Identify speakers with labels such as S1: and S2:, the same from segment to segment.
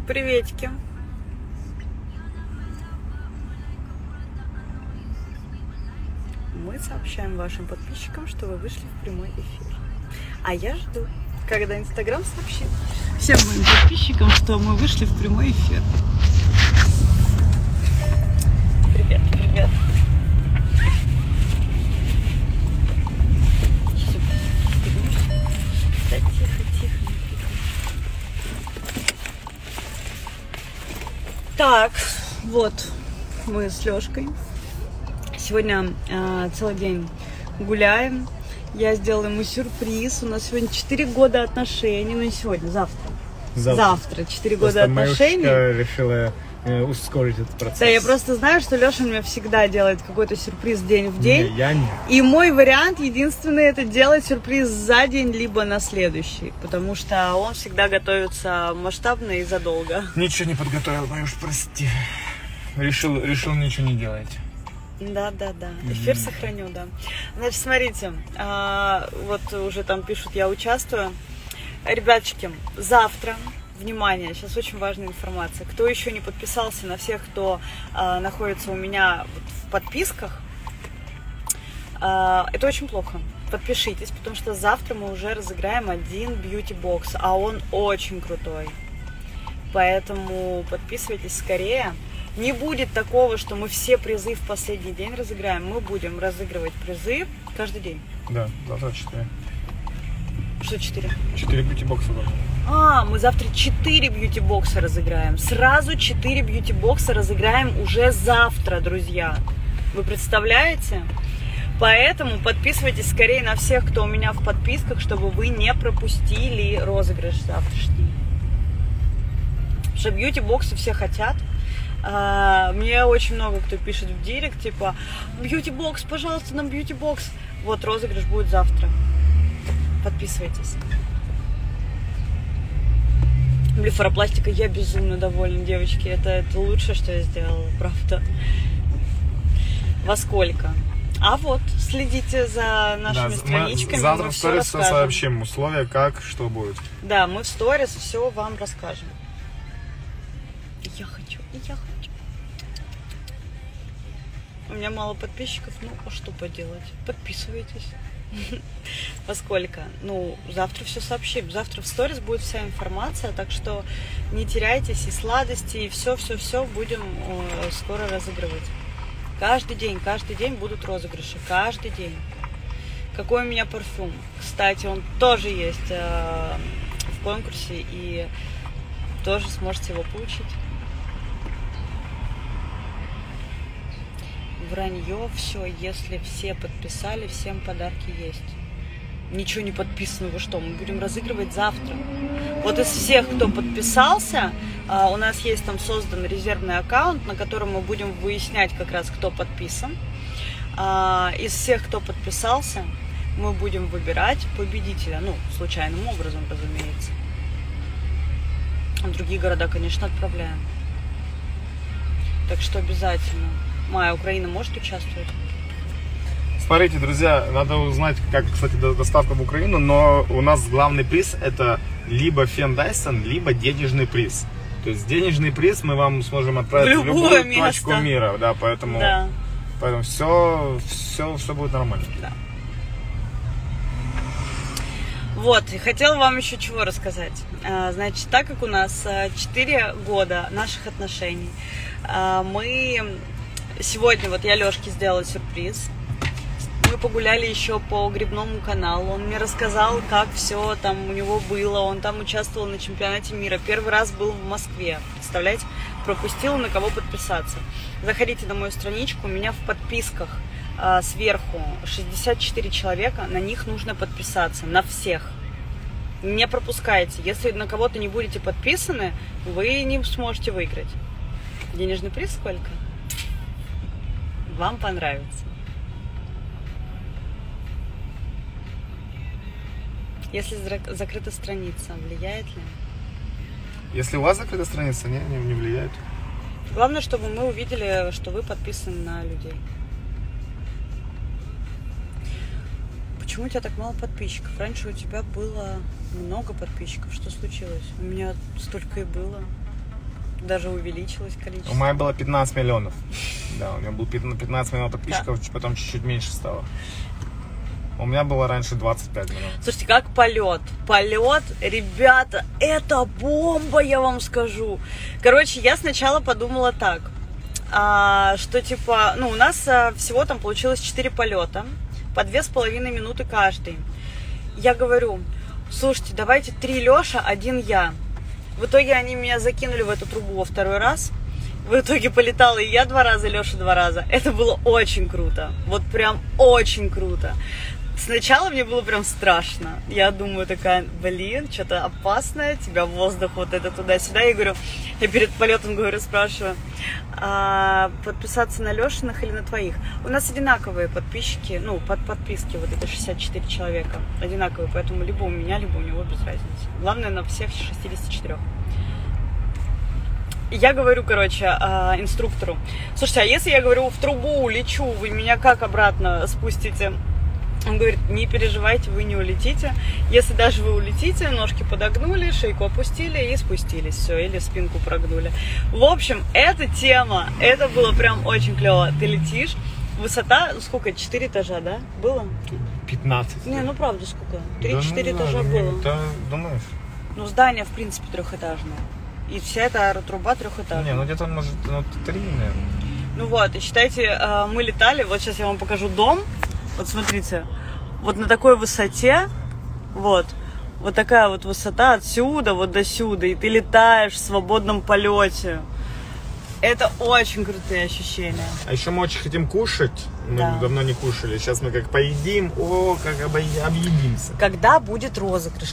S1: Приветики. Мы сообщаем вашим подписчикам, что вы вышли в прямой эфир. А я жду, когда Инстаграм сообщит всем моим подписчикам, что мы вышли в прямой эфир. Привет, привет. Да, тихо, тихо. Так, вот мы с Лёшкой. Сегодня целый день гуляем. Я сделала ему сюрприз. У нас сегодня 4 года отношений. Ну не сегодня, завтра. Завтра 4 года отношений.
S2: Решила ускорить этот процесс.
S1: Да, я просто знаю, что Леша мне всегда делает какой-то сюрприз день в день.
S2: Не, я не.
S1: И мой вариант единственный — это делать сюрприз за день, либо на следующий. Потому что он всегда готовится масштабно и задолго.
S2: Ничего не подготовил, Маюш, прости. Решил ничего не делать.
S1: Да. Эфир сохраню, да. Значит, смотрите, вот уже там пишут, я участвую. Ребяточки, завтра, внимание, сейчас очень важная информация. Кто еще не подписался, на всех, кто находится у меня в подписках, это очень плохо. Подпишитесь, потому что завтра мы уже разыграем один бьюти-бокс, а он очень крутой. Поэтому подписывайтесь скорее. Не будет такого, что мы все призы в последний день разыграем. Мы будем разыгрывать призы каждый день.
S2: Да, завтра 4.
S1: Что 4?
S2: 4 бьюти-бокса.
S1: Мы завтра 4 бьюти-бокса разыграем. Сразу 4 бьюти-бокса разыграем уже завтра, друзья. Вы представляете? Поэтому подписывайтесь скорее на всех, кто у меня в подписках, чтобы вы не пропустили розыгрыш завтрашний. Потому что бьюти-боксы все хотят. Мне очень много кто пишет в директ, типа, бьюти-бокс, пожалуйста, нам бьюти-бокс. Вот, розыгрыш будет завтра. Подписывайтесь. Блефаропластика, я безумно довольна, девочки. Это лучшее, что я сделала, правда. Во сколько? А вот, следите за нашими страничками.
S2: Завтра в сторис все сообщим. Условия, как, что будет.
S1: Да, мы в сторис все вам расскажем. Я хочу. У меня мало подписчиков, ну, а что поделать? Подписывайтесь. Во сколько? Ну, завтра все сообщим. Завтра в сторис будет вся информация, так что не теряйтесь, и сладости, и все будем скоро разыгрывать. Каждый день будут розыгрыши. Каждый день. Какой у меня парфюм? Кстати, он тоже есть в конкурсе, и тоже сможете его получить. Вранье, все, если все подписали, всем подарки есть. Ничего не подписано, вы что, мы будем разыгрывать завтра. Вот из всех, кто подписался, у нас есть там создан резервный аккаунт, на котором мы будем выяснять как раз, кто подписан. Из всех, кто подписался, мы будем выбирать победителя, ну, случайным образом, разумеется. В другие города, конечно, отправляем. Так что обязательно. Майя, Украина может участвовать?
S2: Смотрите, друзья, надо узнать, как, кстати, доставка в Украину, но у нас главный приз — это либо фен Dyson, либо денежный приз. То есть денежный приз мы вам сможем отправить в любую точку мира, да, поэтому все будет нормально.
S1: Да. Вот, и хотела вам еще чего рассказать. Значит, так как у нас 4 года наших отношений, мы сегодня, вот я Лешке сделала сюрприз. Мы погуляли еще по Грибному каналу. Он мне рассказал, как все там у него было. Он там участвовал на чемпионате мира. Первый раз был в Москве. Представляете? Пропустил, на кого подписаться. Заходите на мою страничку. У меня в подписках сверху 64 человека. На них нужно подписаться. На всех. Не пропускайте. Если на кого-то не будете подписаны, вы не сможете выиграть. Денежный приз сколько? Вам понравится. Если закрыта страница, влияет ли?
S2: Если у вас закрыта страница, не влияет.
S1: Главное, чтобы мы увидели, что вы подписаны на людей. Почему у тебя так мало подписчиков? Раньше у тебя было много подписчиков. Что случилось? У меня столько и было. даже увеличилось количество.
S2: У меня было 15 миллионов. Да, у меня было 15 миллионов подписчиков, да. Потом чуть-чуть меньше стало. У меня было раньше 25 миллионов.
S1: Слушайте, как полет. Полет, ребята, это бомба, я вам скажу. Короче, я сначала подумала так, что типа, ну, у нас всего там получилось 4 полета, по 2,5 минуты каждый. Я говорю, слушайте, давайте 3 Леша, 1 я. В итоге они меня закинули в эту трубу во 2-й раз. В итоге полетала и я 2 раза, Леша 2 раза. Это было очень круто. Вот прям очень круто. Сначала мне было прям страшно. Я думаю такая, блин, что-то опасное, тебя воздух вот это туда-сюда. Я говорю, я перед полетом говорю, спрашиваю, подписаться на Лешиных или на твоих? У нас одинаковые подписчики, ну, подписки, вот это 64 человека, одинаковые, поэтому либо у меня, либо у него, без разницы. Главное, на всех 64. Я говорю, короче, инструктору, слушайте, а если я говорю, в трубу улечу, вы меня как обратно спустите? Он говорит, не переживайте, вы не улетите. Если даже вы улетите, ножки подогнули, шейку опустили и спустились. Все, или спинку прогнули. В общем, эта тема, это было прям очень клево. Ты летишь, высота, сколько, 4 этажа, да? Было?
S2: 15.
S1: Не, ну правда, сколько? 3-4 этажа было.
S2: Да, думаешь?
S1: Ну, здание, в принципе, 3-этажное. И вся эта аэротруба 3-этажная.
S2: Не, ну где-то, может, 3, наверное.
S1: Ну вот, и считайте, мы летали, вот сейчас я вам покажу дом. Вот смотрите, вот на такой высоте, вот такая вот высота отсюда вот до сюда, и ты летаешь в свободном полете. Это очень крутые ощущения.
S2: А еще мы очень хотим кушать, мы давно не кушали, сейчас мы как поедим, как объедимся.
S1: Когда будет розыгрыш,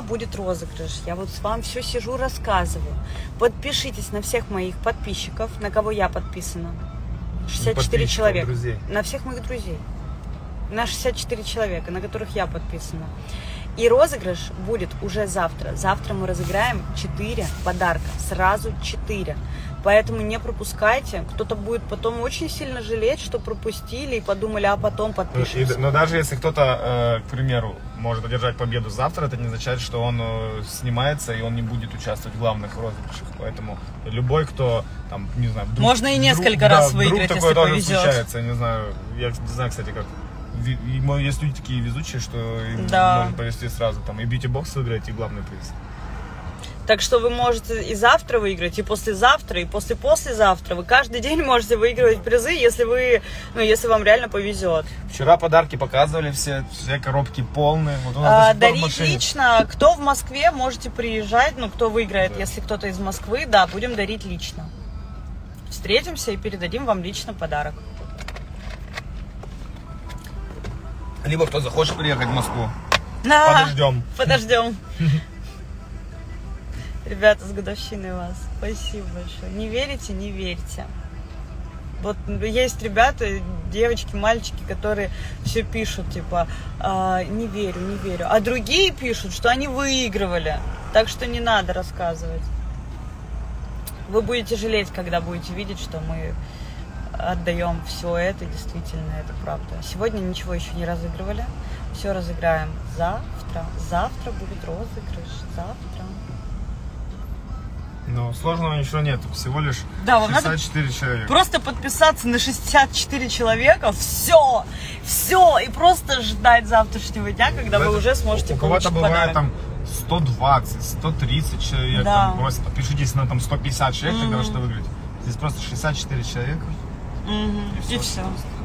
S1: я вот с вами все сижу, рассказываю. Подпишитесь на всех моих подписчиков, на кого я подписана. 64 человека.
S2: Друзей.
S1: На всех моих друзей. На 64 человека, на которых я подписана. И розыгрыш будет уже завтра. Завтра мы разыграем 4 подарка. Сразу 4. Поэтому не пропускайте. Кто-то будет потом очень сильно жалеть, что пропустили и подумали, а потом подпишемся.
S2: Но даже если кто-то, к примеру, может одержать победу завтра, это не означает, что он снимается и он не будет участвовать в главных розыгрышах. Поэтому любой, кто, там, не знаю...
S1: Можно и несколько раз выиграть,
S2: если
S1: такое
S2: тоже
S1: повезет.
S2: Случается, не знаю, я не знаю, кстати, как... Есть люди такие везучие, что им можно повезти сразу. Там, и бьюти-бокс выиграть, и главный приз.
S1: Так что вы можете и завтра выиграть, и послезавтра, и послезавтра. Вы каждый день можете выигрывать призы, если вам реально повезет.
S2: Вчера подарки показывали, все коробки полные. Вот у нас
S1: дарить лично. Кто в Москве, можете приезжать. Ну, кто выиграет, если кто-то из Москвы, да, будем дарить лично. Встретимся и передадим вам лично подарок.
S2: Либо кто захочет приехать в Москву.
S1: Подождем. Ребята, с годовщиной вас. Спасибо большое. Не верите, не верьте. Вот есть ребята, девочки, мальчики, которые все пишут, типа, не верю. А другие пишут, что они выигрывали. Так что не надо рассказывать. Вы будете жалеть, когда будете видеть, что мы отдаем все это, действительно, это правда. Сегодня ничего еще не разыгрывали. Все разыграем завтра. Завтра будет розыгрыш. Завтра.
S2: Но сложного ничего нет. Всего лишь 64 человека.
S1: Просто подписаться на 64 человека. Все. И просто ждать завтрашнего дня, когда вы уже сможете получить подарок.
S2: У кого-то бывает там 120, 130 человек.
S1: Да.
S2: Там, просто подпишитесь на там 150 человек, тогда что выиграть. Здесь просто 64 человека. И все.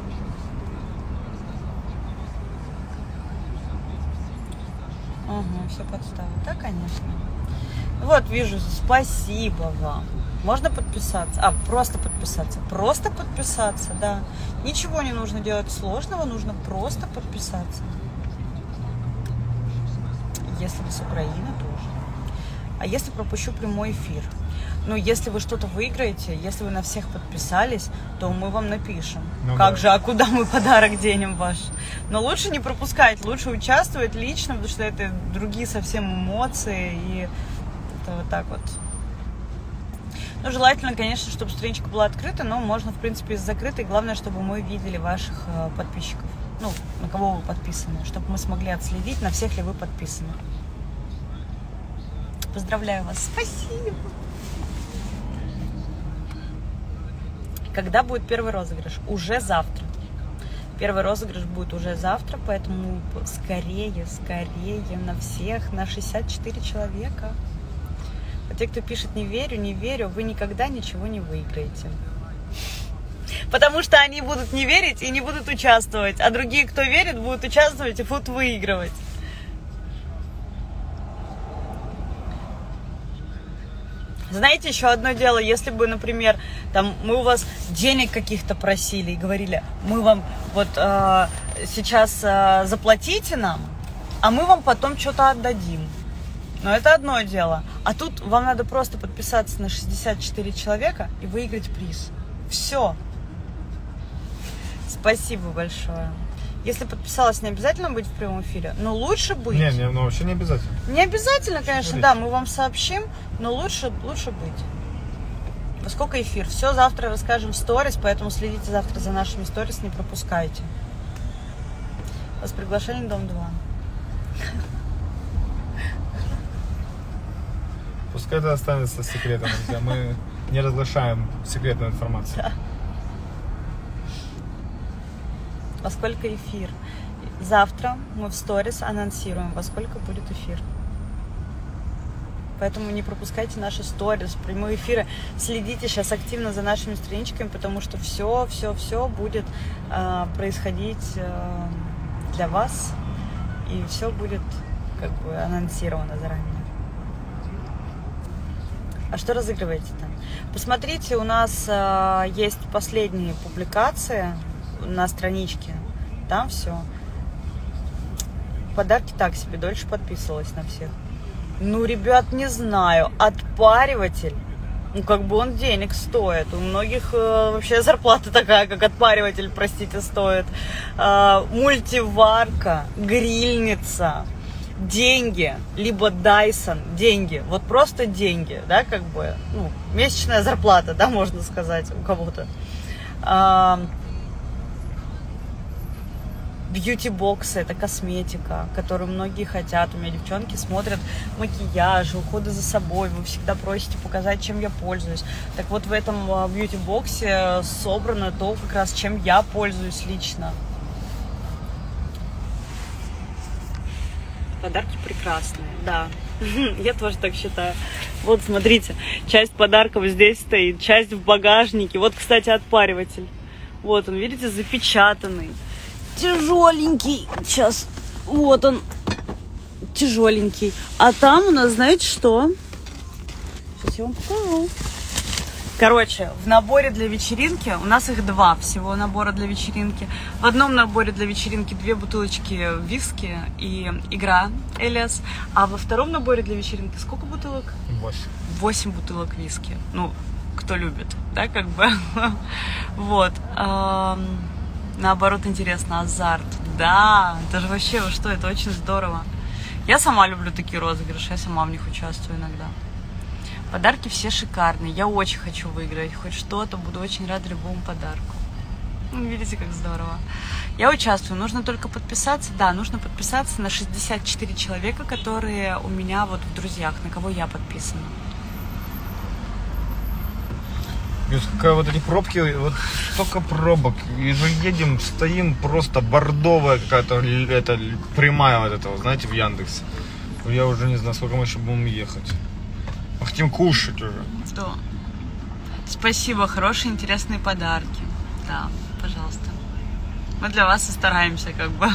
S1: Все подставить. Да, конечно. Вот, вижу, спасибо вам. Можно подписаться? Просто подписаться. Просто подписаться, да. Ничего не нужно делать сложного, нужно просто подписаться. Если вы с Украины, тоже. А если пропущу прямой эфир? Ну, если вы что-то выиграете, если вы на всех подписались, то мы вам напишем. А куда мы подарок денем ваш? Но лучше не пропускать, лучше участвовать лично, потому что это другие совсем эмоции, и это вот так вот. Ну, желательно, конечно, чтобы страничка была открыта, но можно, в принципе, и закрытой. Главное, чтобы мы видели ваших подписчиков, ну, на кого вы подписаны, чтобы мы смогли отследить, на всех ли вы подписаны. Поздравляю вас. Спасибо. Когда будет первый розыгрыш? Уже завтра. Первый розыгрыш будет уже завтра, поэтому скорее на всех, на 64 человека. А те, кто пишет «не верю», вы никогда ничего не выиграете. Потому что они будут не верить и не будут участвовать, а другие, кто верит, будут участвовать и будут выигрывать. Знаете, еще одно дело, если бы, например, там, мы у вас денег каких-то просили и говорили, мы вам вот сейчас заплатите нам, а мы вам потом что-то отдадим. Но это одно дело. А тут вам надо просто подписаться на 64 человека и выиграть приз. Все. Спасибо большое. Если подписалась, не обязательно быть в прямом эфире, но лучше быть.
S2: Не, ну вообще не обязательно.
S1: Не обязательно, конечно, да, мы вам сообщим, но лучше быть. Во сколько эфир? Все завтра расскажем в сторис, поэтому следите завтра за нашими сторис, не пропускайте. Вас приглашали на Дом 2.
S2: Пускай это останется секретом, друзья. Мы не разглашаем секретную информацию.
S1: Да. Во сколько эфир? Завтра мы в сторис анонсируем, во сколько будет эфир. Поэтому не пропускайте наши сторис, прямые эфиры. Следите сейчас активно за нашими страничками, потому что все будет происходить для вас. И все будет как бы анонсировано заранее. А что разыгрываете там? Посмотрите, у нас есть последние публикации на страничке. Там все. Подарки так себе, дольше подписывалась на всех. Ну, ребят, не знаю. Отпариватель. Ну, как бы он денег стоит. У многих вообще зарплата такая, как отпариватель, простите, стоит. Мультиварка, грильница. Деньги, либо Dyson, деньги, вот просто деньги, да, как бы, ну, месячная зарплата, да, можно сказать, у кого-то. Бьюти-боксы, это косметика, которую многие хотят. У меня девчонки смотрят макияж, уходы за собой. Вы всегда просите показать, чем я пользуюсь. Так вот, в этом бьюти-боксе собрано то, как раз, чем я пользуюсь лично. Подарки прекрасные, да. Я тоже так считаю. Вот, смотрите, часть подарков здесь стоит, часть в багажнике. Вот, кстати, отпариватель. Вот он, видите, запечатанный. Тяжеленький. Сейчас, вот он, тяжеленький. А там у нас, знаете что? Сейчас я вам покажу. Короче, в наборе для вечеринки, у нас их 2 всего набора для вечеринки. В одном наборе для вечеринки 2 бутылочки виски и игра Элиас. А во втором наборе для вечеринки сколько бутылок?
S2: 8.
S1: 8 бутылок виски. Ну, кто любит, да, как бы. Вот. Наоборот, интересно, азарт. Да, это же вообще, вы что, это очень здорово. Я сама люблю такие розыгрыши, я сама в них участвую иногда. Подарки все шикарные. Я очень хочу выиграть хоть что-то. Буду очень рада любому подарку. Видите, как здорово. Я участвую. Нужно только подписаться. Да, нужно подписаться на 64 человека, которые у меня вот в друзьях, на кого я подписана.
S2: Какая вот эти пробки, вот столько пробок. И мы едем, стоим, просто бордовая какая-то, это прямая вот эта, знаете, в Яндексе. Я уже не знаю, сколько мы еще будем ехать. Мы хотим кушать уже.
S1: Что? Спасибо, хорошие, интересные подарки. Да, пожалуйста. Мы для вас и стараемся, как бы.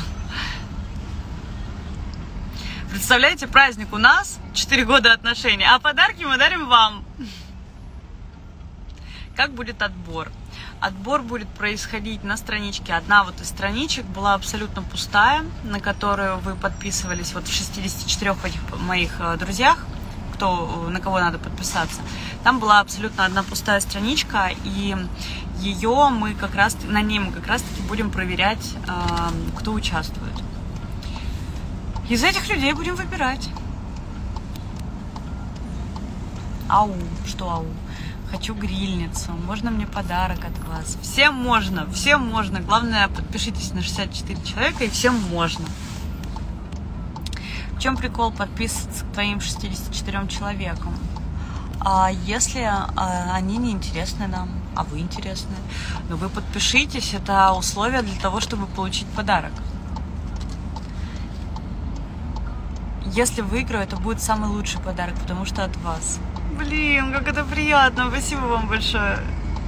S1: Представляете, праздник у нас, 4 года отношений, а подарки мы дарим вам. Как будет отбор? Отбор будет происходить на страничке. Одна вот из страничек была абсолютно пустая, на которую вы подписывались вот в 64 этих моих друзьях, на кого надо подписаться. Там была абсолютно одна пустая страничка, и на ней мы как раз таки будем проверять, кто участвует. Из этих людей будем выбирать. Ау, что ау? Хочу грильницу, можно мне подарок от вас? Всем можно, всем можно. Главное, подпишитесь на 64 человека, и всем можно. В чем прикол подписываться к твоим 64 человекам? А если они не интересны нам, а вы интересны, но вы подпишитесь, это условие для того, чтобы получить подарок. Если выиграю, это будет самый лучший подарок, потому что от вас. Блин, как это приятно, спасибо вам большое.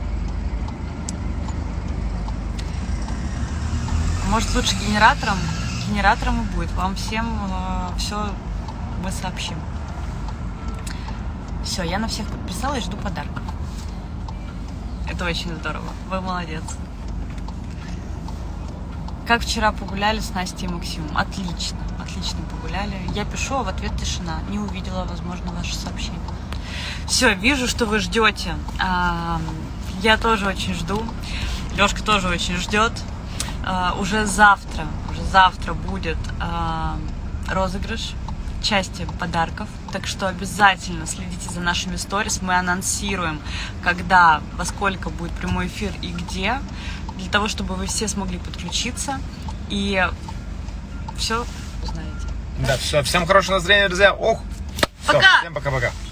S1: Может, лучше генератором? Генератором и будет. Вам всем все мы сообщим. Все, я на всех подписала и жду подарка. Это очень здорово. Вы молодец. Как вчера погуляли с Настей и Максимом? Отлично. Отлично погуляли. Я пишу, а в ответ тишина. Не увидела, возможно, ваше сообщение. Все, вижу, что вы ждете. Я тоже очень жду. Лёшка тоже очень ждет. Уже завтра будет розыгрыш части подарков. Так что обязательно следите за нашими сторис. Мы анонсируем, когда, во сколько будет прямой эфир и где. Для того, чтобы вы все смогли подключиться. И все узнаете.
S2: Да, все. Всем хорошего настроения, друзья. Ох.
S1: Пока.
S2: Все, всем пока-пока.